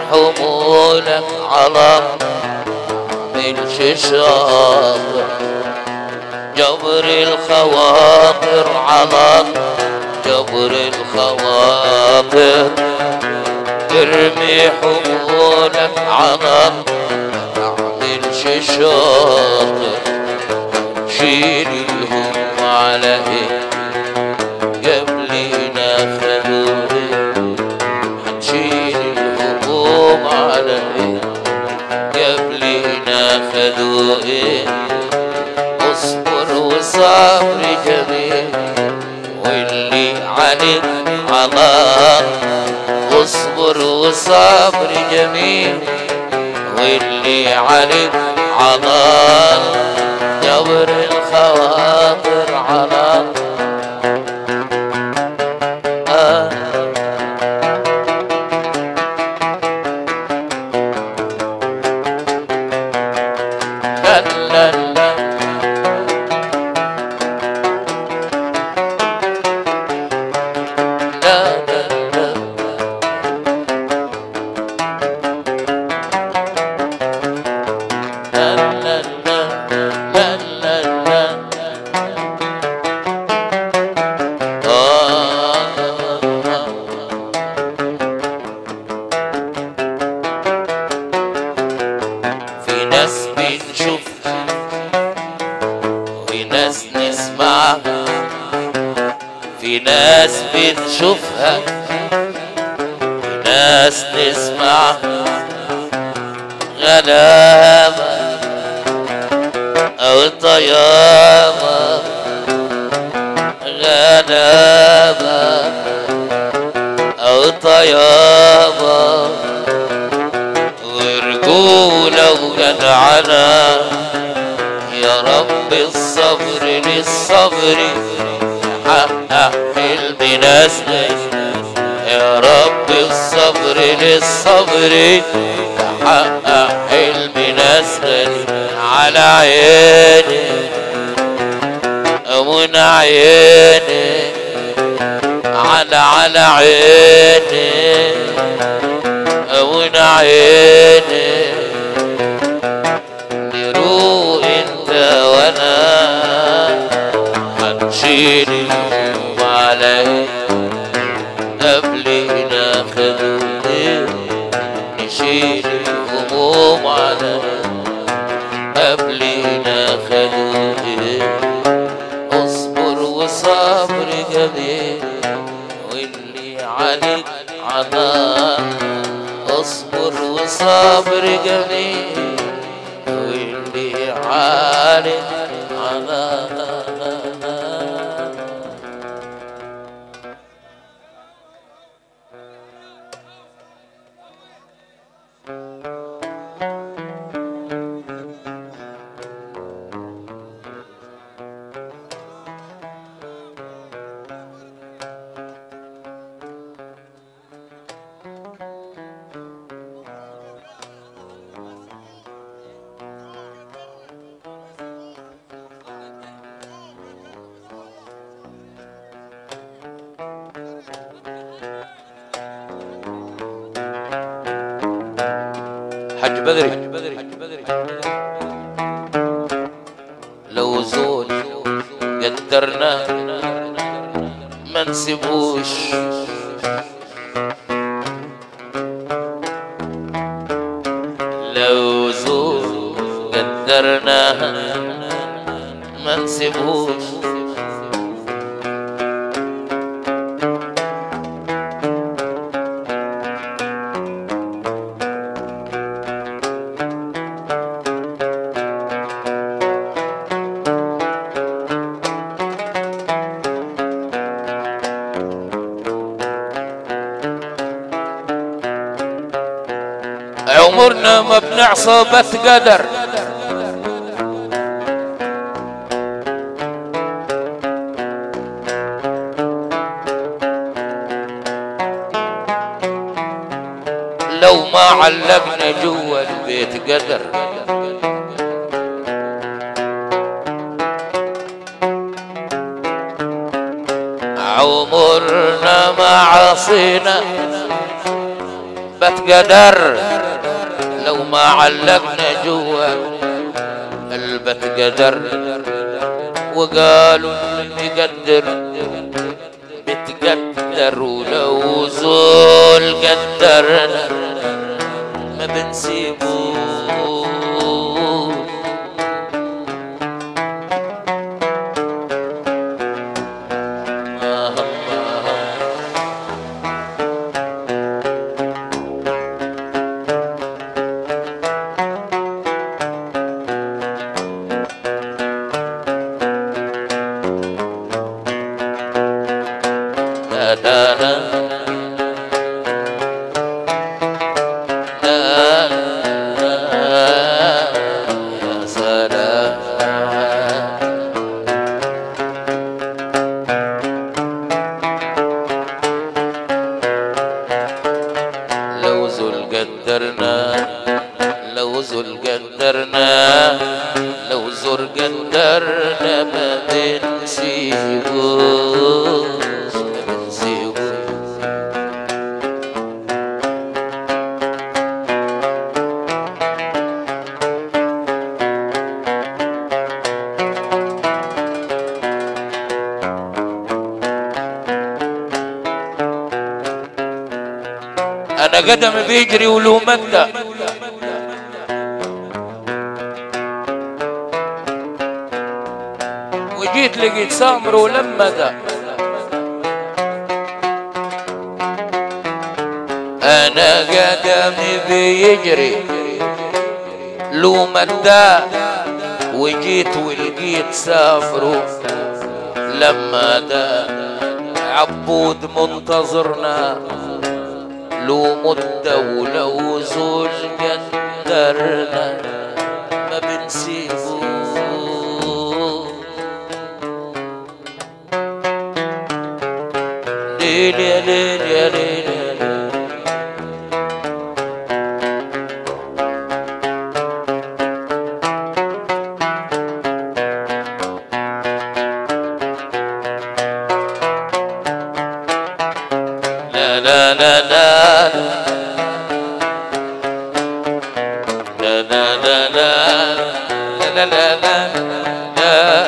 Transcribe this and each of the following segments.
حمولك على الشاطر، جبر الخواطر على جبر الخواطر، ارمي حمولك على الشاطر، شيل الهم على قبلنا خذوه، حنشيل الهموم على قبلنا خذوه، اصبر وصبر جميل واللي عليك عطاء، اصبر وصبر جميل واللي عليك عطاء، جبر الخواطر على بنشوفها، ناس نسمع غلابة أو طيابة، غلابة أو طيابة، ورجولة وجدعنة، يا رب الصبر للصبر حقق حلم ناسنا، يا رب الصبر للصبر حقق حلم ناسنا، على عيني ومن عيني، على عيني ومن عيني، نروق انت وانا هنشيل عليه قبلنا خذوه، نشيل الهموم عليه قبلنا خذوه، اصبر وصبر جميل واللي عليك عطاء، اصبر وصبر جميل واللي عليك عطاء. حج بدري لو زول قدرنا ما نسيبوش، لو زول قدرنا ما نسيبوش، عمرنا ما بنعصى بس قدر، لو ما علمنا جوا البيت قدر، عمرنا ما عصينا البت قدر لو ما علقنا جوا البت قدر، وقالوا اللي يقدر بتقدر، ولو زول قدرنا ما بنسيبوه. لو زول قدرنا ما بنسيبوش ما بنسيبوش. أنا قدمي بيجري ولو مدة، وجيت لقيت سامر ولما ذا أنا قدمي بيجري لو مدة، وجيت ولقيت سامر لما ذا عبود منتظرنا لو مدة، ولو زول قدرنا ما بنسيبوه. ليل يا ليل يا ليل لا لا لا لا لا لا لا لا لا لا لا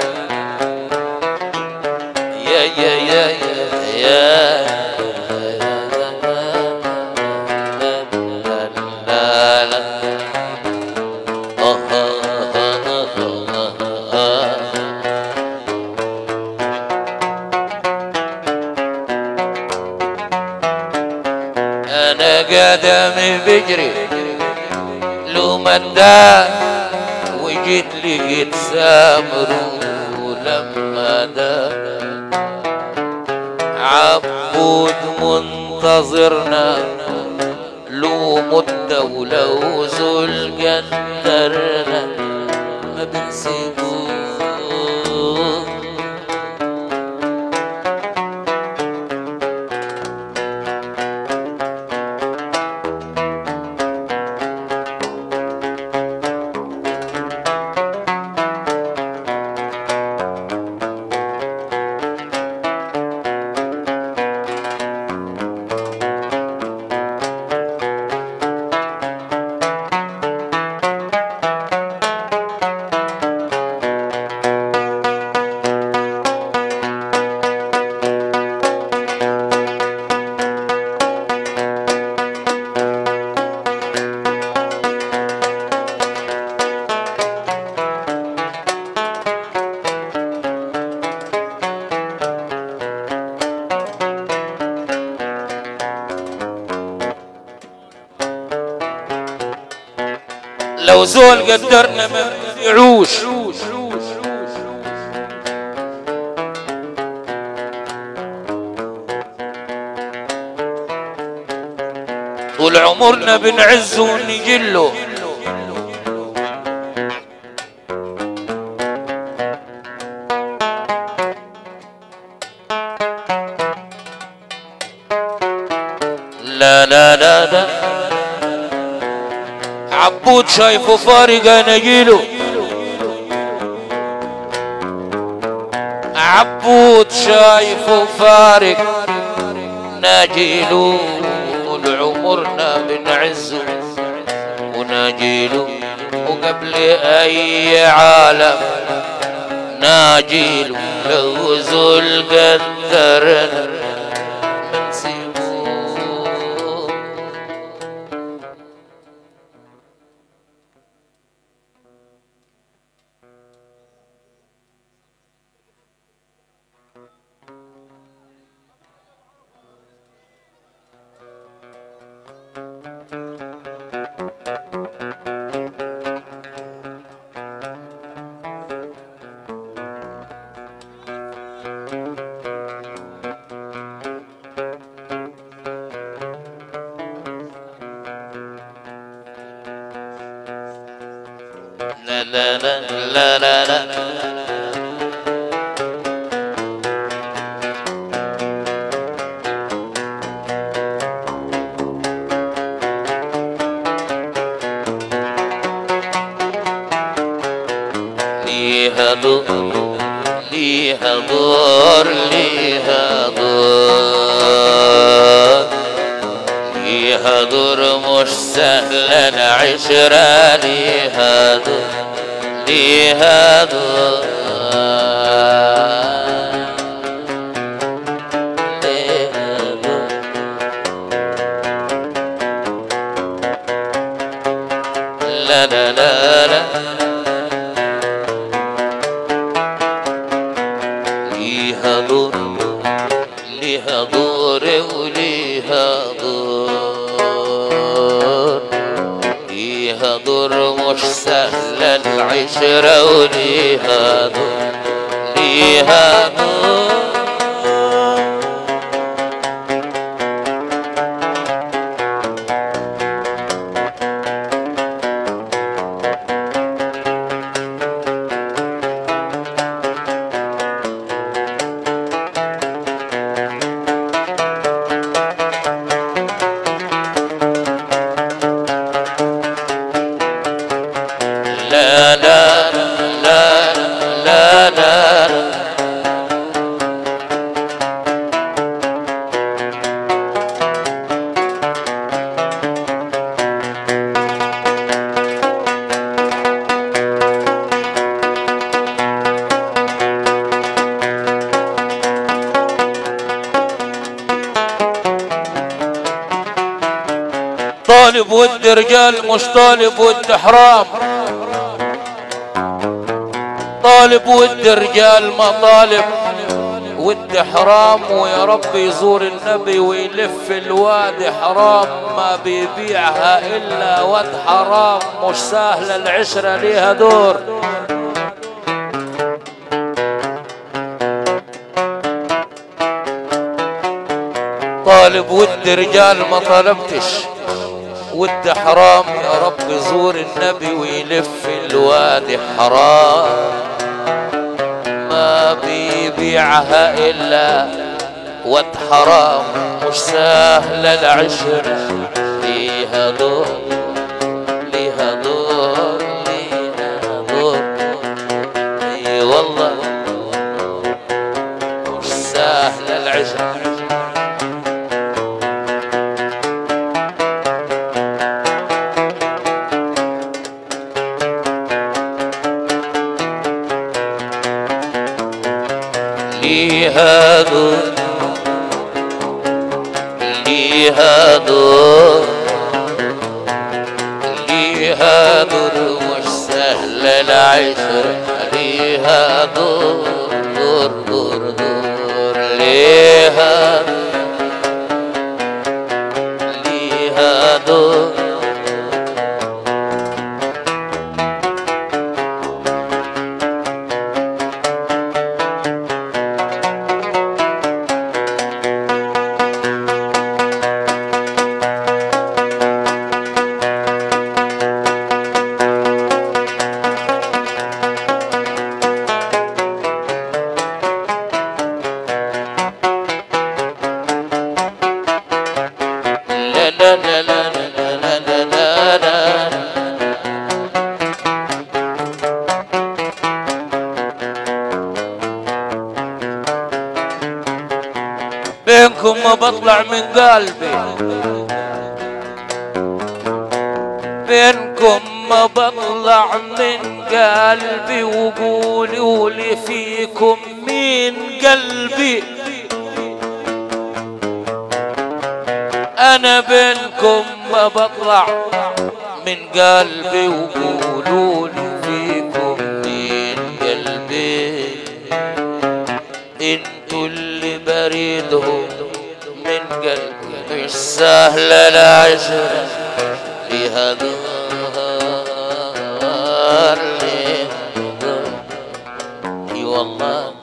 يا يا يا يا أنا قدمي بجري لو مدى، وجيت لقيت سامر ولما دا عبود منتظرنا لو مدة، ولو زول قدرنا ما بنسيبوه. لو زول قدرنا ما بنبيعوش، طول عمرنا بنعزه ونجله، لا لا لا لا عبود شايفه فارق نجيله، عبود شايفه فارق نجيله، طول عمرنا عز وناجيله وقبل أي عالم ناجيله لو زول قدرنا منسيبه. لا لا لا لا لا لا ليها دور ليها دور ليها دور ليها دور مش سهلة العشرة ليها دور ليها دور ليها دور لا لا لا لا ليها دور ليها دور وليها دور ليها دور مش سهلة العشرة وليها دور ليها دور لا لا لا لا لا لا طالب ود رجال مش طالب ود حرام طالب ود رجال ما طالب ود حرام ويا رب يزور النبي ويلف الوادي حرام ما بيبيعها إلا واد حرام مش سهلة العشرة ليها دور طالب ود رجال ما طلبتش ود حرام يا رب يزور النبي ويلف الوادي حرام ما بيبيعها إلا واد حرام مش سهلة العشرة ليها دور ليها دور ليها دور اي والله مش سهلة العشرة ليها دور ليها دور ليها دور مش سهلة العشرة ليها دور دور دور دور ليها ليها دور لا لا لا لا لا لا لا بينكم ما بطلع من قلبي بينكم ما بطلع من قلبي، وقولوا لي فيكم مين قلبي. انا بينكم ما بطلع من قلبي، وقولوا لي فيكم مين قلبي. انتوا اللي بريدهم من قلبي، مش سهل العشرة لهذا اي والله.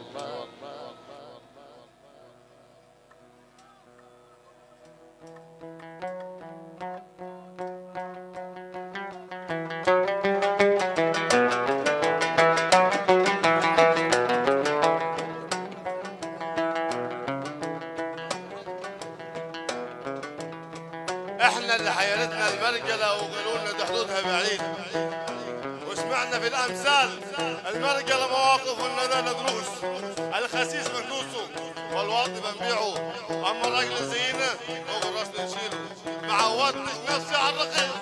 احنا اللي حيرتنا المرجله وقالوا لنا دي حدودها بعيده، وسمعنا في الامثال المرجله مواقف والندى دروس، الخسيس بندوسه والواطي بنبيعه، اما الراجل زينا فوق الراس نشيله. ما عودتش نفسي على الرقيق،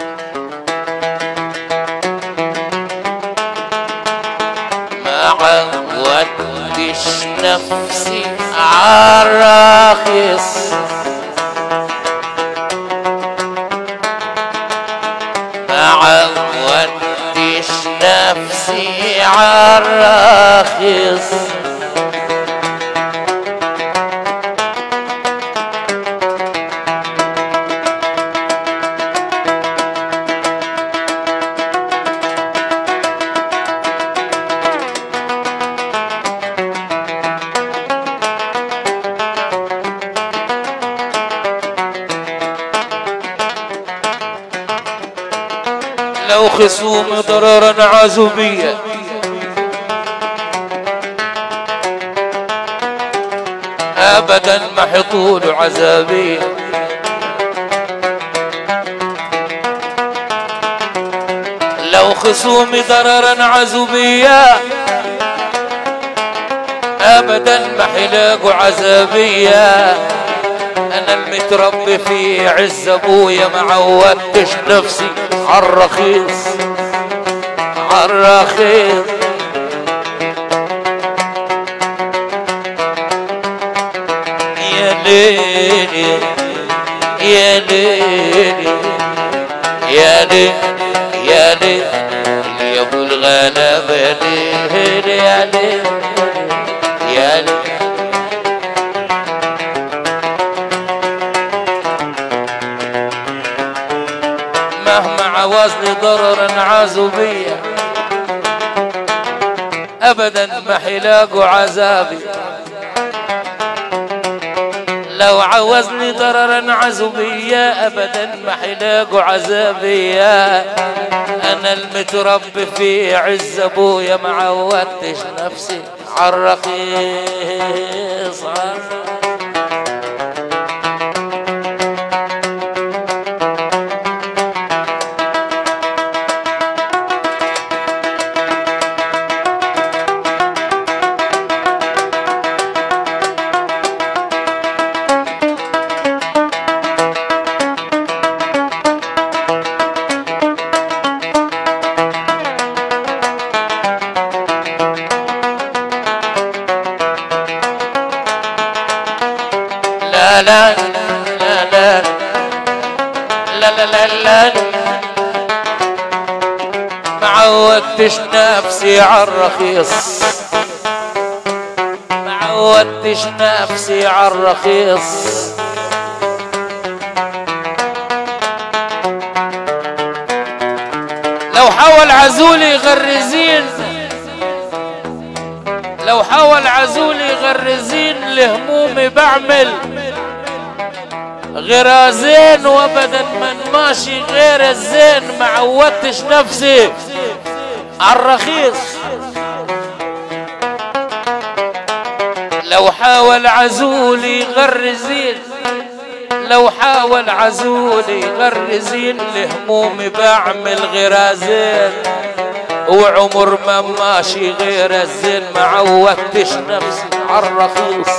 ما عودتش نفسي على الرخيص، ما عودتش نفسي على الرخيص. لو خصوم ضررا عزوبية ابدا ما حطول عذابية، لو خصوم ضررا عزوبية ابدا ما حلاقوا عذابية. انا المتربي في عز ابويا ما عودتش نفسي عالرخيص عالرخيص. يا ليلي يا ليلي يا ليلي يا ليلي يا ابو الغلابه يا ليلي يا ليلي يا ليلي. مهما عوزني ضررا عزوبية ابدا ما حلاقوا عذابي، لو عوزني ضررا عزوبية ابدا ما حلاقوا عذابي. انا المتربي في عز ابويا ما عودتش نفسي عالرخيص. لا لا لا لا لا لا لا ما عودتش نفسي عالرخيص، ما عودتش نفسي عالرخيص. لو حاول عزولي يغرزين، لو حاول عزولي يغرزين لهمومي بعمل غرازين، وابدا من ماشي غير الزين ما عودتش نفسي عالرخيص. لو حاول عزولي يغرزين، لو حاول عزولي يغرزين لهمومي بعمل غرازين، وعمر ما ماشي غير الزين ما عودتش نفسي عالرخيص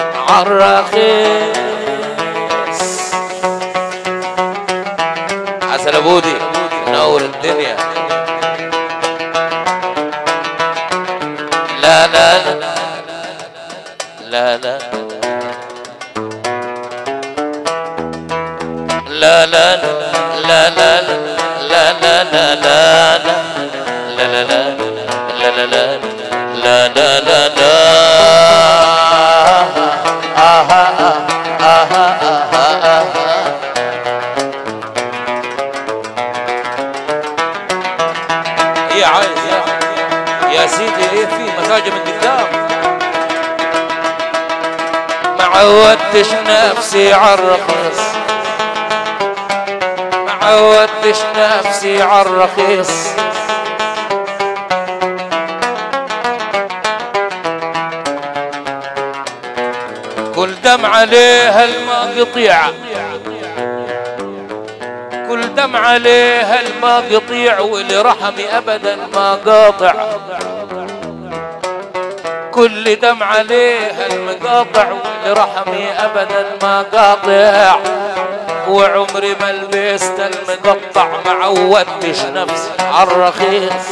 عالرخيص الدنيا. لا لا لا لا لا لا لا لا لا لا لا لا لا لا لا لا لا لا يا عايز يا سيدي ايه في مساجة من قدام. ما عودتش نفسي عالرخيص، ما عودتش نفسي عالرخيص، كل دم عليها الماء قطيع، كل دم عليها الماء قطيع، ولرحمي ابدا ما قاطع، كل دم عليها المقاطع، ولرحمي ابدا ما قاطع، وعمري ما لبست المقطع، ما عودتش نفسي عالرخيص.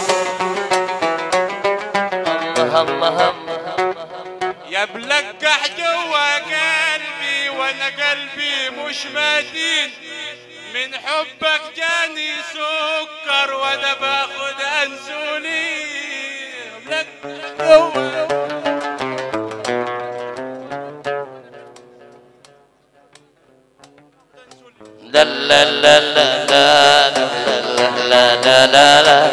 الله الله يا بلقح جوا قلبي وانا قلبي مش متين، من حبك جاني سكر وانا باخد انسولين. بلقح جوا لا لا لا لا لا لا لا لا لا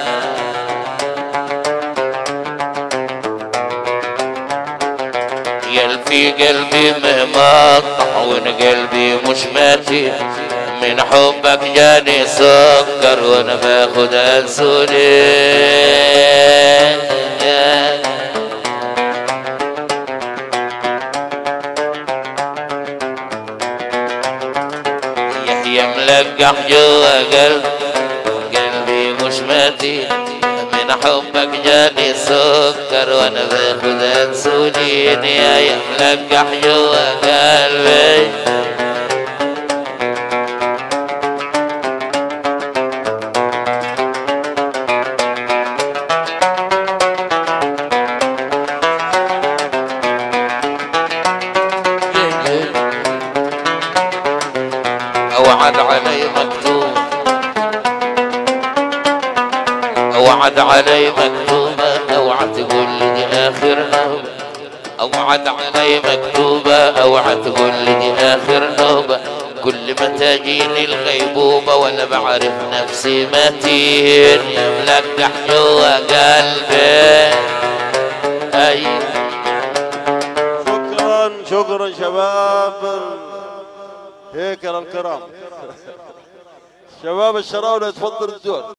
في قلبي مقطع وانا قلبي مش ماتي، من حبك جاني سكر وانا باخد انسولين. يحيى ملقح جوا قلبي مش ماتي، من حبك جاني سكر وانا باخد انسولين. يا ملقح جوا قلبي اوعد علي مكتوب، اوعد علي مكتوبة، اوعى تقول لي دي اخر نوبة، اوعد علي مكتوبة، اوعى تقول لي دي اخر نوبة، كل ما تجيني الغيبوبة وانا بعرف نفسي متين. يا ملقح جوا قلبي اي. شكرا شكرا شباب هيكل الكرام، شباب الشراوله يتفضل الدور.